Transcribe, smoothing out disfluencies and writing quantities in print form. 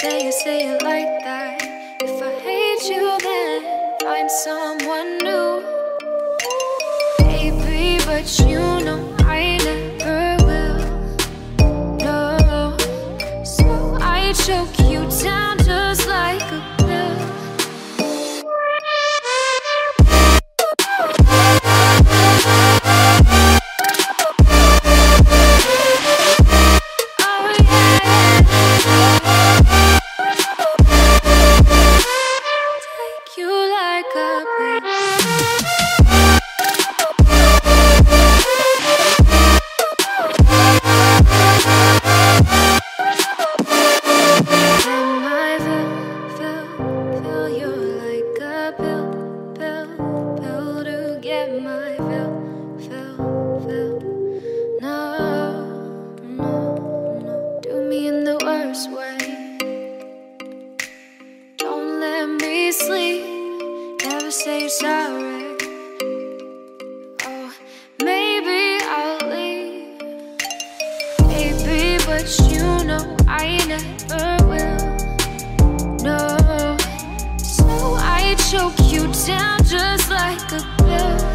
say it like that. If I hate you, then find someone new. Baby, but you know I never will. No, so I choke you down just like a pill. Sleep, never say you're sorry. Oh, maybe I'll leave, baby, but you know I never will. No, so I choke you down just like a pill.